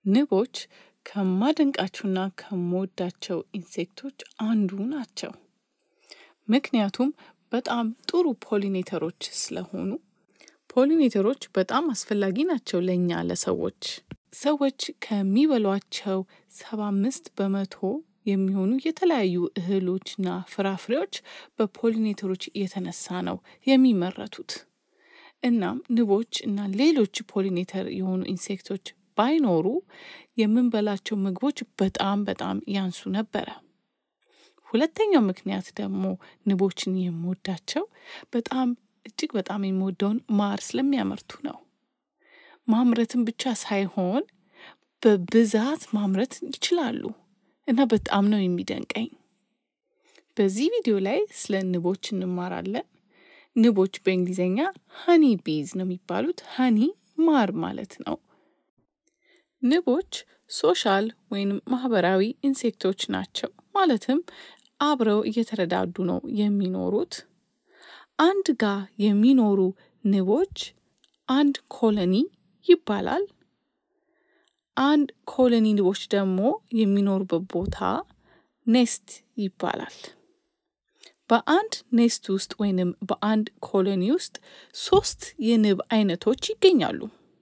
ንቦች ከማደንቃቸውና ከመወዳቸው ኢንሴክቶች አንዱ ናቸው። ምክንያቱም በጣም ጥሩ ፖሊኔተሮች ስለሆኑ ፖሊኔተሮች በጣም አስፈላጊ ናቸው ለኛ ለሰዎች። ሰዎች ከሚበሏቸው 75% የሚሆኑ የተለያዩ እህሎችና ፍራፍሬዎች በፖሊኔተሮች የተነሳ ነው የሚመረቱት። እናም ንቦች እና ሌሎች ፖሊኔተር የሆኑ ኢንሴክቶች ባይኖሩ የምንበላቸው ምግቦች በጣም ያንሱ ነበር። ሁለተኛው ምክንያት ደግሞ ንቦችን የምወዳቸው እጅግ በጣም የምወደውን ማር ስለሚያመርቱ ነው። ማምረትን ብቻ ሳይሆን በብዛት ማምረት ይችላሉ እና በጣም ነው የሚደንቀኝ። በዚህ ቪዲዮ ላይ ስለ ንቦች እንማራለን። ንቦች በእንግሊዘኛ Honeybees ነው የሚባሉት። honey ማር ማለት ነው። ንቦች ሶሻል ወይም ማህበራዊ ኢንሴክቶች ናቸው። ማለትም አብረው እየተረዳዱ ነው የሚኖሩት። አንድ ጋር የሚኖሩ ንቦች አንድ ኮሎኒ ይባላል። አንድ ኮሎኒ ንቦች ደግሞ የሚኖሩበት ቦታ ኔስት ይባላል። በአንድ ኔስት ውስጥ ወይንም በአንድ ኮሎኒ ውስጥ 3 የንብ አይነቶች ይገኛሉ።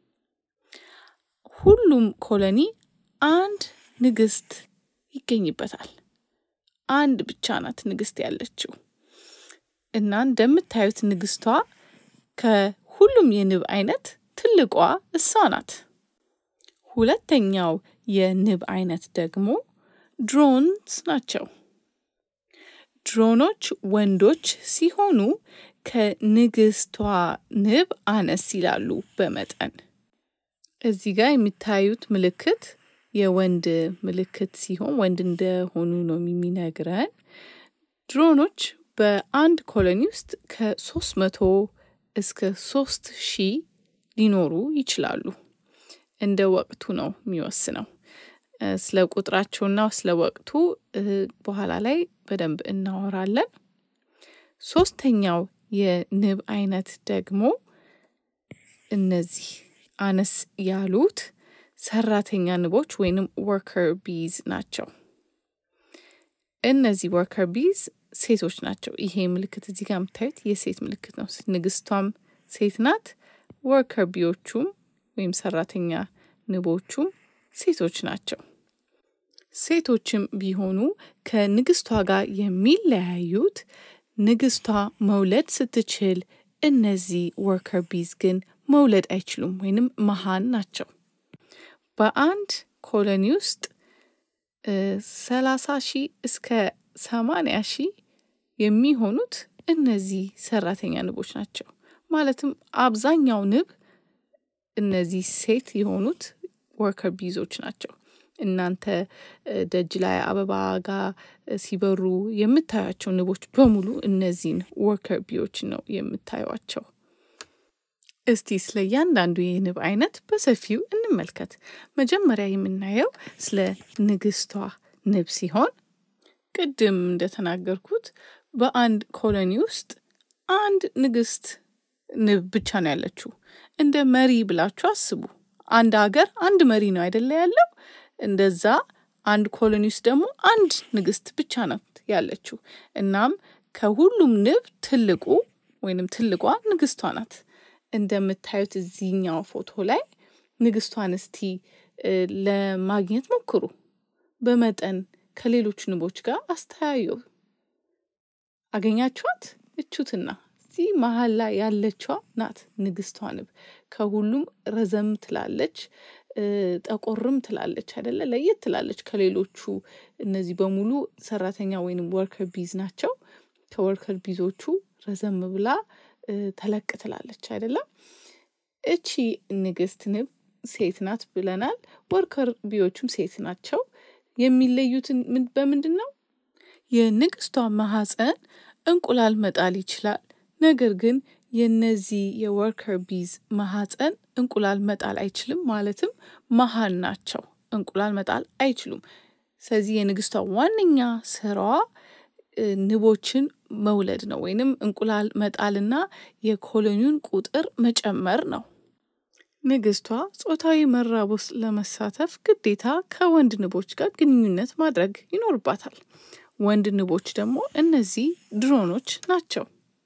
ሁሉም ኮሎኒ አንድ ንግስት ይገኝበታል። አንድ ብቻ ናት ንግስት ያለችው። እና እንደምታዩት ንግስቷ ከሁሉም የንብ አይነት ትልቋ እሷ ናት። ሁለተኛው የንብ አይነት ደግሞ ድሮንስ ናቸው። ድሮኖች ወንዶች ሲሆኑ ከንግስቷ ንብ አነስ ይላሉ በመጠን። እዚህ ጋር የሚታዩት ምልክት የወንድ ምልክት ሲሆን ወንድ እንደሆኑ ነው የሚነግረን። ድሮኖች በአንድ ኮሎኒ ውስጥ ከ300 እስከ 3000 ሊኖሩ ይችላሉ። እንደ ወቅቱ ነው የሚወስነው። ስለ ቁጥራቸውና ስለ ወቅቱ በኋላ ላይ በደንብ እናወራለን። ሶስተኛው የንብ አይነት ደግሞ እነዚህ አነስ ያሉት ሰራተኛ ንቦች ወይንም worker bees ናቸው። እነዚህ worker bees ሴቶች ናቸው። ይሄ ምልክት እዚህ ጋር የምታዩት የሴት ምልክት ነው። ንግስቷም ሴት ናት። worker beeዎቹም ወይም ሰራተኛ ንቦቹም ሴቶች ናቸው። ሴቶችም ቢሆኑ ከንግስቷ ጋር የሚለያዩት ንግስቷ መውለድ ስትችል እነዚህ worker bees ግን መውለድ አይችሉም ወይንም መሃን ናቸው። በአንድ ኮሎኒ ውስጥ 30,000 እስከ 80,000 የሚሆኑት እነዚህ ሰራተኛ ንቦች ናቸው። ማለትም አብዛኛው ንብ እነዚህ ሴት የሆኑት worker beesዎች ናቸው። እናንተ ደጅ ላይ አበባ ጋር ሲበሩ የምታዩቸው ንቦች በሙሉ እነዚህን worker beeዎች ነው የምታዩቸው። እስቲ ስለ ያንዳንዱ የንብ አይነት በሰፊው እንመልከት። መጀመሪያ የምናየው ስለ ንግስቷ ንብ ሲሆን ቅድም እንደተናገርኩት በአንድ ኮሎኒ ውስጥ አንድ ንግስት ንብ ብቻ ነው ያለችው። እንደ መሪ ብላችሁ አስቡ። አንድ ሀገር አንድ መሪ ነው አይደለ ያለው? እንደዛ አንድ ኮሎኒ ውስጥ ደግሞ አንድ ንግስት ብቻ ናት ያለችው። እናም ከሁሉም ንብ ትልቁ ወይንም ትልቋ ንግስቷ ናት። እንደምታዩት እዚህኛው ፎቶ ላይ ንግስቷን እስቲ ለማግኘት ሞክሩ። በመጠን ከሌሎች ንቦች ጋር አስተያዩ። አገኛችኋት? እቹትና እዚህ መሃል ላይ ያለችዋ ናት ንግስቷ ንብ። ከሁሉም ረዘም ትላለች፣ ጠቆርም ትላለች አይደለ? ለየት ትላለች ከሌሎቹ። እነዚህ በሙሉ ሰራተኛ ወይንም worker bees ናቸው። ከworker beesዎቹ ረዘም ብላ ተለቅ ትላለች አይደለ? እቺ ንግስት ንብ ሴት ናት ብለናል። worker beeዎቹም ሴት ናቸው። የሚለዩት በምንድነው? የንግስቷ ማህፀን እንቁላል መጣል ይችላል። ነገር ግን የነዚህ የworker bees ማህፀን እንቁላል መጣል አይችልም። ማለትም መሃን ናቸው። እንቁላል መጣል አይችሉም። ስለዚህ የንግስቷ ዋነኛ ስራዋ ንቦችን መውለድ ነው ወይንም እንቁላል መጣልና የኮሎኒውን ቁጥር መጨመር ነው። ንግስቷ ጾታዊ መራብ ውስጥ ለመሳተፍ ግዴታ ከወንድ ንቦች ጋር ግንኙነት ማድረግ ይኖርባታል። ወንድ ንቦች ደግሞ እነዚህ ድሮኖች ናቸው።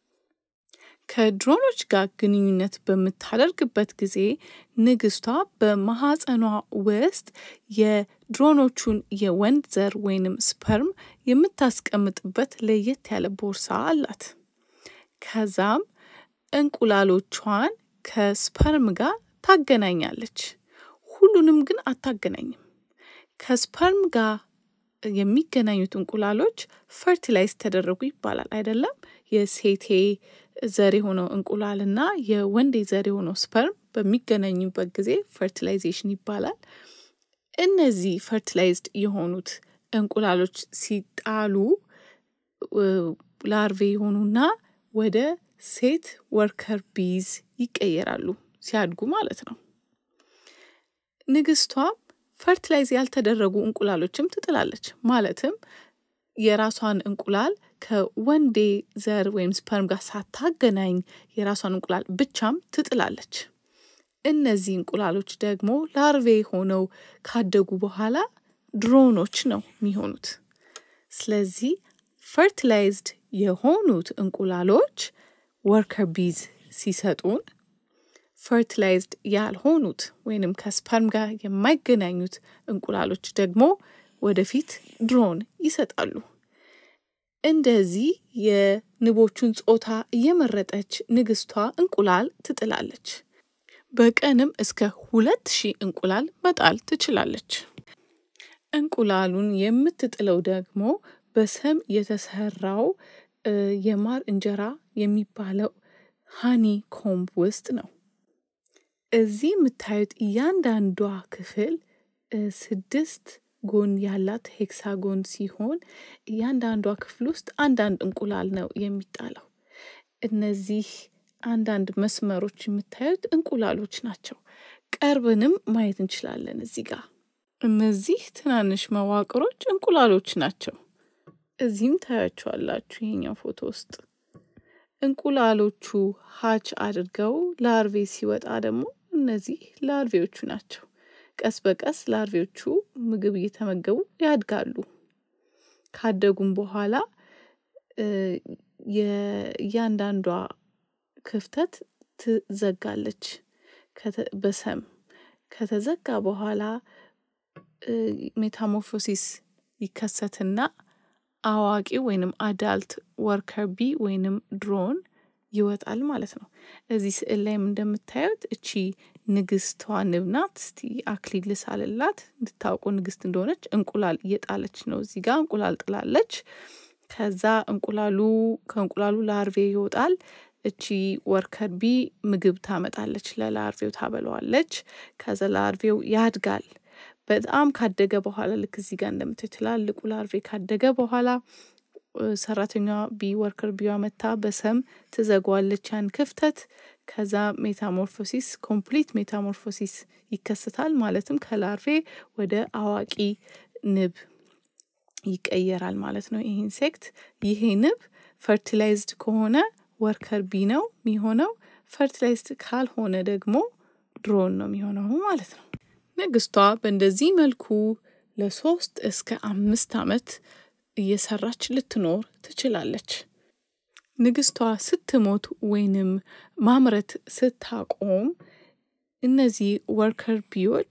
ከድሮኖች ጋር ግንኙነት በምታደርግበት ጊዜ ንግስቷ በማህፀኗ ውስጥ የድሮኖቹን የወንድ ዘር ወይንም ስፐርም የምታስቀምጥበት ለየት ያለ ቦርሳ አላት። ከዛም እንቁላሎቿን ከስፐርም ጋር ታገናኛለች። ሁሉንም ግን አታገናኝም። ከስፐርም ጋር የሚገናኙት እንቁላሎች ፈርቲላይዝ ተደረጉ ይባላል አይደለም? የሴቴ ዘር የሆነው እንቁላልና የወንዴ ዘር የሆነው ስፐርም በሚገናኙበት ጊዜ ፈርቲላይዜሽን ይባላል። እነዚህ ፈርቲላይዝድ የሆኑት እንቁላሎች ሲጣሉ ላርቬ የሆኑና ወደ ሴት ወርከር ቢዝ ይቀየራሉ ሲያድጉ ማለት ነው። ንግስቷ ፈርቲላይዝ ያልተደረጉ እንቁላሎችም ትጥላለች። ማለትም የራሷን እንቁላል ከወንዴ ዘር ወይም ስፐርም ጋር ሳታገናኝ የራሷን እንቁላል ብቻም ትጥላለች። እነዚህ እንቁላሎች ደግሞ ላርቬ ሆነው ካደጉ በኋላ ድሮኖች ነው የሚሆኑት። ስለዚህ ፈርቲላይዝድ የሆኑት እንቁላሎች ወርከር ቢዝ ሲሰጡን ፈርቲላይዝድ ያልሆኑት ወይንም ከስፐርም ጋር የማይገናኙት እንቁላሎች ደግሞ ወደፊት ድሮን ይሰጣሉ። እንደዚህ የንቦቹን ጾታ እየመረጠች ንግስቷ እንቁላል ትጥላለች። በቀንም እስከ 2000 እንቁላል መጣል ትችላለች። እንቁላሉን የምትጥለው ደግሞ በሰም የተሰራው የማር እንጀራ የሚባለው ሃኒ ኮምብ ውስጥ ነው። እዚህ የምታዩት እያንዳንዷ ክፍል 6 ጎን ያላት ሄክሳጎን ሲሆን እያንዳንዷ ክፍል ውስጥ አንዳንድ እንቁላል ነው የሚጣለው። እነዚህ አንዳንድ መስመሮች የምታዩት እንቁላሎች ናቸው። ቀርበንም ማየት እንችላለን እዚህ ጋር። እነዚህ ትናንሽ መዋቅሮች እንቁላሎች ናቸው። እዚህም ታያቸዋላችሁ ይሄኛው ፎቶ ውስጥ። እንቁላሎቹ ሃች አድርገው ላርቬ ሲወጣ ደግሞ እነዚህ ላርቬዎቹ ናቸው። ቀስ በቀስ ላርቬዎቹ ምግብ እየተመገቡ ያድጋሉ። ካደጉም በኋላ የእያንዳንዷ ክፍተት ትዘጋለች በሰም። ከተዘጋ በኋላ ሜታሞርፎሲስ ይከሰትና አዋቂ ወይንም አዳልት ወርከር ቢ ወይንም ድሮን ይወጣል ማለት ነው። እዚህ ስዕል ላይም እንደምታዩት እቺ ንግስቷ ንብ ናት። እስቲ አክሊል ልሳልላት እንድታውቁ ንግስት እንደሆነች። እንቁላል እየጣለች ነው። እዚህ ጋር እንቁላል ጥላለች። ከዛ ከእንቁላሉ ላርቬ ይወጣል። እቺ ወርከር ቢ ምግብ ታመጣለች፣ ለላርቬው ታበለዋለች። ከዛ ላርቬው ያድጋል። በጣም ካደገ በኋላ ልክ እዚህ ጋር እንደምታዩት ትላልቁ ላርቬ ካደገ በኋላ ሰራተኛዋ ቢ ወርከር ቢዋ መታ በሰም ትዘጓለች ያን ክፍተት። ከዛ ሜታሞርፎሲስ ኮምፕሊት ሜታሞርፎሲስ ይከሰታል። ማለትም ከላርቬ ወደ አዋቂ ንብ ይቀየራል ማለት ነው። ይሄ ኢንሴክት ይሄ ንብ ፈርቲላይዝድ ከሆነ ወርከር ቢ ነው የሚሆነው። ፈርቲላይዝድ ካልሆነ ደግሞ ድሮን ነው የሚሆነው ማለት ነው። ንግስቷ በእንደዚህ መልኩ ለ3 እስከ 5 ዓመት እየሰራች ልትኖር ትችላለች። ንግስቷ ስትሞት ወይንም ማምረት ስታቆም እነዚህ ወርከር ቢዎች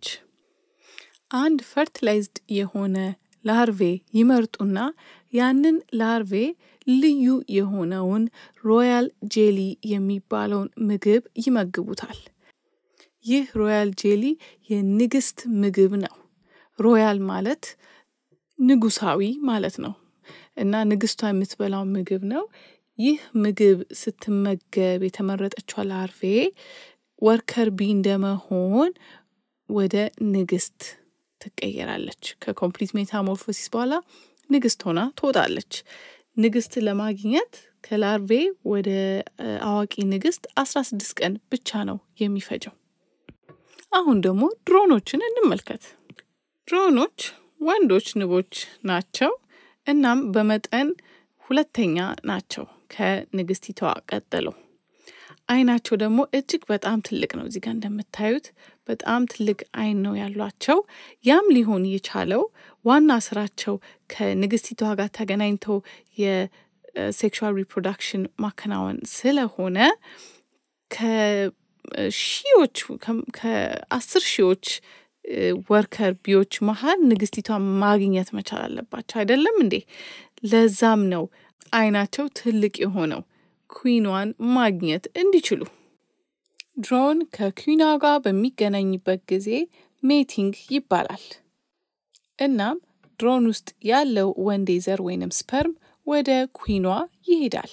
አንድ ፈርቲላይዝድ የሆነ ላርቬ ይመርጡና ያንን ላርቬ ልዩ የሆነውን ሮያል ጄሊ የሚባለውን ምግብ ይመግቡታል። ይህ ሮያል ጄሊ የንግስት ምግብ ነው። ሮያል ማለት ንጉሳዊ ማለት ነው እና ንግስቷ የምትበላው ምግብ ነው። ይህ ምግብ ስትመገብ የተመረጠችው ላርቬ ወርከር ቢ እንደመሆን ወደ ንግስት ትቀየራለች። ከኮምፕሊት ሜታሞርፎሲስ በኋላ ንግስት ሆና ትወጣለች። ንግስት ለማግኘት ከላርቬ ወደ አዋቂ ንግስት 16 ቀን ብቻ ነው የሚፈጀው። አሁን ደግሞ ድሮኖችን እንመልከት። ድሮኖች ወንዶች ንቦች ናቸው። እናም በመጠን ሁለተኛ ናቸው ከንግስቲቷ ቀጥለው። አይናቸው ደግሞ እጅግ በጣም ትልቅ ነው እዚህ ጋር እንደምታዩት በጣም ትልቅ አይን ነው ያሏቸው ያም ሊሆን የቻለው ዋና ስራቸው ከንግስቲቷ ጋር ተገናኝተው የሴክሹዋል ሪፕሮዳክሽን ማከናወን ስለሆነ ከሺዎች ከ10 ሺዎች ወርከር ቢዎች መሃል ንግስቲቷ ማግኘት መቻል አለባቸው አይደለም እንዴ ለዛም ነው አይናቸው ትልቅ የሆነው ኩዊኗን ማግኘት እንዲችሉ ድሮን ከኩዊኗ ጋር በሚገናኝበት ጊዜ ሜቲንግ ይባላል እናም ድሮን ውስጥ ያለው ወንዴ ዘር ወይንም ስፐርም ወደ ኩዊኗ ይሄዳል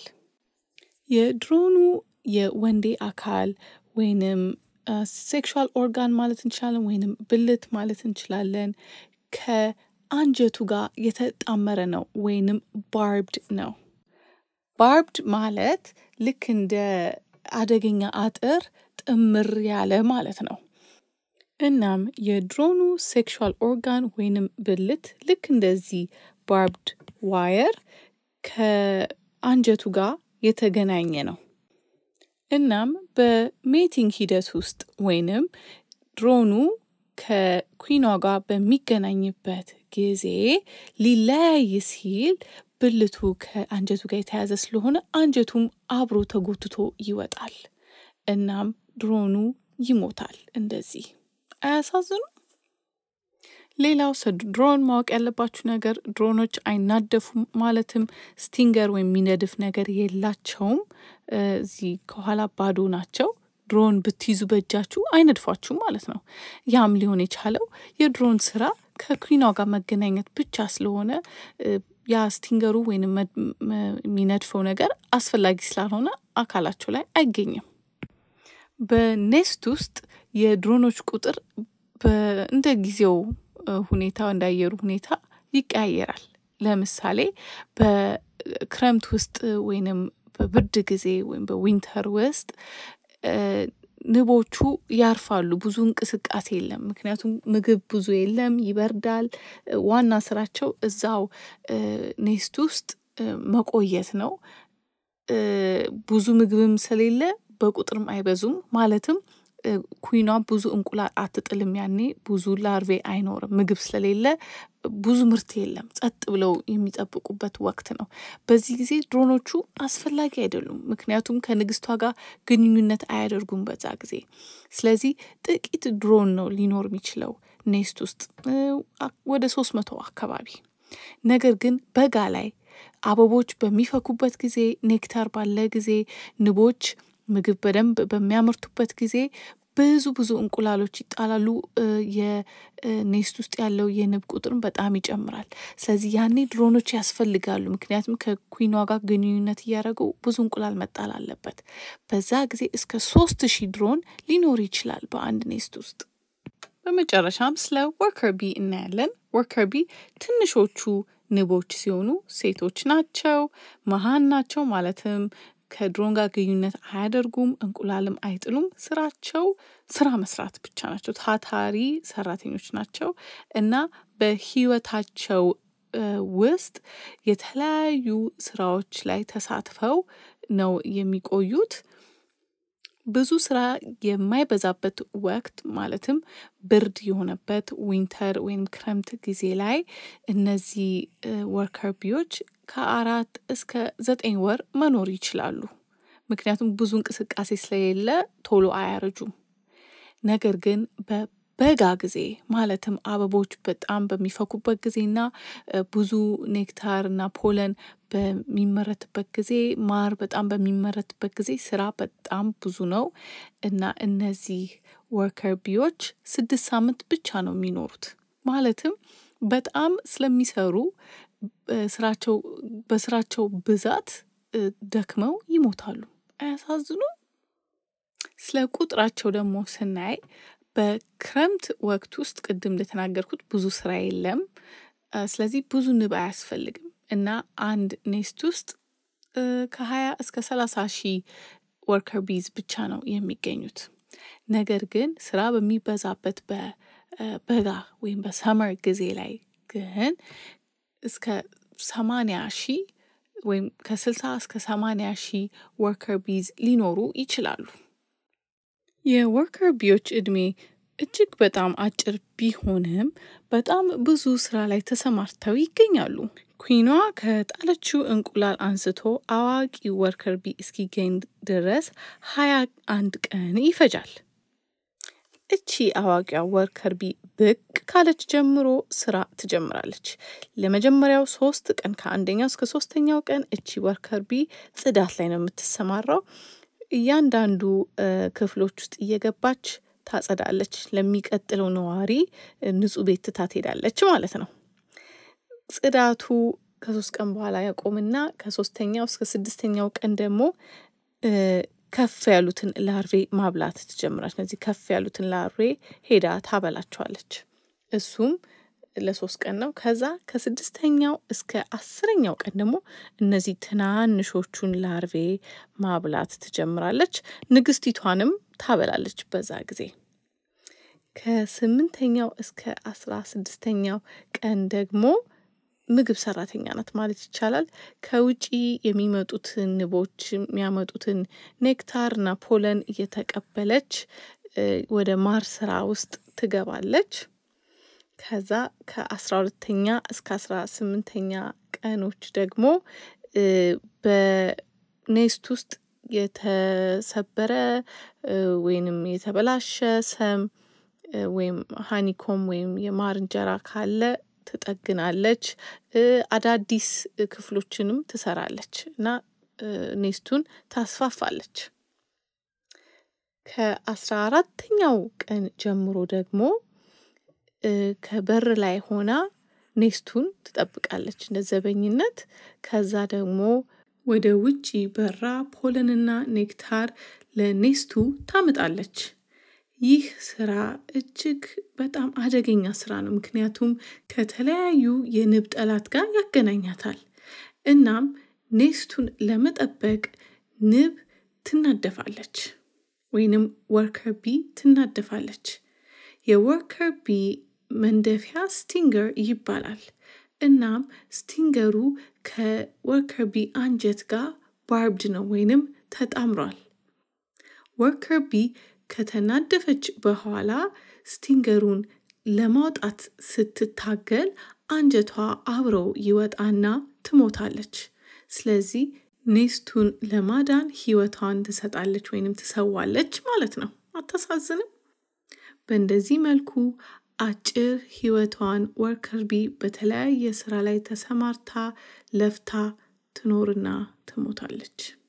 የድሮኑ የወንዴ አካል ወይንም ሴክሹዋል ኦርጋን ማለት እንችላለን ወይንም ብልት ማለት እንችላለን ከአንጀቱ ጋር የተጣመረ ነው ወይንም ባርብድ ነው ባርብድ ማለት ልክ እንደ አደገኛ አጥር ጥምር ያለ ማለት ነው እናም የድሮኑ ሴክሹዋል ኦርጋን ወይንም ብልት ልክ እንደዚህ ባርብድ ዋየር ከአንጀቱ ጋር የተገናኘ ነው እናም በሜቲንግ ሂደት ውስጥ ወይንም ድሮኑ ከኩዊኗ ጋር በሚገናኝበት ጊዜ ሊለያይ ሲል ብልቱ ከአንጀቱ ጋር የተያዘ ስለሆነ አንጀቱም አብሮ ተጎትቶ ይወጣል እናም ድሮኑ ይሞታል እንደዚህ አያሳዝኑ ሌላው ድሮን ማወቅ ያለባችሁ ነገር ድሮኖች አይናደፉም ማለትም ስቲንገር ወይም የሚነድፍ ነገር የላቸውም እዚህ ከኋላ ባዶ ናቸው ድሮን ብትይዙ በእጃችሁ አይነድፋችሁ ማለት ነው ያም ሊሆን የቻለው የድሮን ስራ ከኩዊኗ ጋር መገናኘት ብቻ ስለሆነ ያ ስቲንገሩ ወይንም የሚነድፈው ነገር አስፈላጊ ስላልሆነ አካላቸው ላይ አይገኝም በኔስት ውስጥ የድሮኖች ቁጥር እንደ ጊዜው ሁኔታ እንዳየሩ ሁኔታ ይቀያየራል ለምሳሌ በክረምት ውስጥ ወይንም በብርድ ጊዜ ወይም በዊንተር ውስጥ ንቦቹ ያርፋሉ ብዙ እንቅስቃሴ የለም ምክንያቱም ምግብ ብዙ የለም ይበርዳል ዋና ስራቸው እዛው ኔስት ውስጥ መቆየት ነው ብዙ ምግብም ስለሌለ በቁጥርም አይበዙም ማለትም ኩዊኗ ብዙ እንቁላል አትጥልም ያኔ ብዙ ላርቬ አይኖርም ምግብ ስለሌለ ብዙ ምርት የለም ጸጥ ብለው የሚጠብቁበት ወቅት ነው በዚህ ጊዜ ድሮኖቹ አስፈላጊ አይደሉም ምክንያቱም ከንግስቷ ጋር ግንኙነት አያደርጉም በዛ ጊዜ ስለዚህ ጥቂት ድሮን ነው ሊኖር የሚችለው ኔስት ውስጥ ወደ 300 አካባቢ ነገር ግን በጋ ላይ አበቦች በሚፈኩበት ጊዜ ኔክታር ባለ ጊዜ ንቦች ምግብ በደንብ በሚያመርቱበት ጊዜ ብዙ እንቁላሎች ይጣላሉ የኔስት ውስጥ ያለው የንብ ቁጥር በጣም ይጨምራል ስለዚህ ያኔ ድሮኖች ያስፈልጋሉ ምክንያቱም ከኩዊኗ ጋር ግንኙነት ያደረጉ ብዙ እንቁላል መጣል አለበት በዛ ጊዜ እስከ 3000 ድሮን ሊኖር ይችላል በአንድ ኔስት ውስጥ በመጨረሻም ስለ ወርከር ቢ እናያለን ወርከር ቢ ትንሾቹ ንቦች ሲሆኑ ሴቶች ናቸው መሃን ናቸው ማለትም ከድሮን ጋር ግንኙነት አያደርጉም እንቁላልም አይጥሉም ስራቸው ስራ መስራት ብቻ ናቸው ታታሪ ሰራተኞች ናቸው እና በህይወታቸው ውስጥ የተለያዩ ስራዎች ላይ ተሳትፈው ነው የሚቆዩት ብዙ ስራ የማይበዛበት ወቅት ማለትም ብርድ የሆነበት ዊንተር ወይም ክረምት ጊዜ ላይ እነዚህ ወርከር ቢዎች ከ4 እስከ 9 ወር መኖር ይችላሉ ምክንያቱም ብዙ እንቅስቃሴ ስለሌለ ቶሎ አያረጁም ነገር ግን በበጋ ጊዜ ማለትም አበቦች በጣም በሚፈኩበት ጊዜና ብዙ ኔክታርና ፖለን በሚመረትበት ጊዜ ማር በጣም በሚመረትበት ጊዜ ስራ በጣም ብዙ ነው እና እነዚህ ወርከር ቢዎች 6 ሳምንት ብቻ ነው የሚኖሩት ማለትም በጣም ስለሚሰሩ በስራቸው ብዛት ደክመው ይሞታሉ አያሳዝኑ ስለ ቁጥራቸው ደግሞ ስናይ በክረምት ወቅት ውስጥ ቅድም እንደተናገርኩት ብዙ ስራ የለም ስለዚህ ብዙ ንብ አያስፈልግም እና አንድ ኔስት ውስጥ ከ20 እስከ 30 ሺህ ወርከር ቢዝ ብቻ ነው የሚገኙት ነገር ግን ስራ በሚበዛበት በበጋ ወይም በሰመር ጊዜ ላይ ግን እስከ 80 ሺህ ወይም ከ60 እስከ 80 ሺህ ወርከር ቢዝ ሊኖሩ ይችላሉ። የወርከር ቢዎች እድሜ እጅግ በጣም አጭር ቢሆንም በጣም ብዙ ስራ ላይ ተሰማርተው ይገኛሉ። ኩዊኗ ከጣለችው እንቁላል አንስቶ አዋቂ ወርከር ቢ እስኪገኝ ድረስ 21 ቀን ይፈጃል። እቺ አዋቂያ ወርከር ቢ ብቅ ካለች ጀምሮ ስራ ትጀምራለች። ለመጀመሪያው 3 ቀን ከአንደኛው እስከ 3ኛው ቀን እቺ ወርከር ቢ ጽዳት ላይ ነው የምትሰማራው። እያንዳንዱ ክፍሎች ውስጥ እየገባች ታጸዳለች። ለሚቀጥለው ነዋሪ ንጹህ ቤት ትታሄዳለች ማለት ነው። ጽዳቱ ከ3 ቀን በኋላ ያቆምና ከ3ኛው እስከ 6ኛው ቀን ደግሞ ከፍ ያሉትን ላርቬ ማብላት ትጀምራለች። እነዚህ ከፍ ያሉትን ላርቬ ሄዳ ታበላቸዋለች። እሱም ለ3 ቀን ነው። ከዛ ከ6ኛው እስከ 10ኛው ቀን ደግሞ እነዚህ ትናንሾቹን ላርቬ ማብላት ትጀምራለች። ንግስቲቷንም ታበላለች በዛ ጊዜ። ከ8ኛው እስከ 16ኛው ቀን ደግሞ ምግብ ሰራተኛ ናት ማለት ይቻላል። ከውጪ የሚመጡትን ንቦች የሚያመጡትን ኔክታርና ፖለን እየተቀበለች ወደ ማር ስራ ውስጥ ትገባለች። ከዛ ከ12ኛ እስከ 18ኛ ቀኖች ደግሞ በኔስት ውስጥ የተሰበረ ወይንም የተበላሸ ሰም ወይም ሃኒኮም ወይም የማር እንጀራ ካለ ትጠግናለች። አዳዲስ ክፍሎችንም ትሰራለች እና ኔስቱን ታስፋፋለች። ከ14ኛው ቀን ጀምሮ ደግሞ ከበር ላይ ሆና ኔስቱን ትጠብቃለች እንደዘበኝነት። ከዛ ደግሞ ወደ ውጪ በራ ፖለንና ኔክታር ለኔስቱ ታመጣለች። ይህ ስራ እጅግ በጣም አደገኛ ስራ ነው። ምክንያቱም ከተለያዩ የንብ ጠላት ጋር ያገናኛታል። እናም ኔስቱን ለመጠበቅ ንብ ትናደፋለች ወይንም ወርከር ቢ ትናደፋለች። የወርከር ቢ መንደፊያ ስቲንገር ይባላል። እናም ስቲንገሩ ከወርከር ቢ አንጀት ጋር ባርብድ ነው ወይንም ተጣምሯል። ወርከር ቢ ከተናደፈች በኋላ ስቲንገሩን ለማውጣት ስትታገል አንጀቷ አብሮ ይወጣና ትሞታለች። ስለዚህ ኔስቱን ለማዳን ህይወቷን ትሰጣለች ወይንም ትሰዋለች ማለት ነው። አታሳዝንም? በእንደዚህ መልኩ አጭር ህይወቷን ወርከር ቢ በተለያየ ስራ ላይ ተሰማርታ ለፍታ ትኖርና ትሞታለች።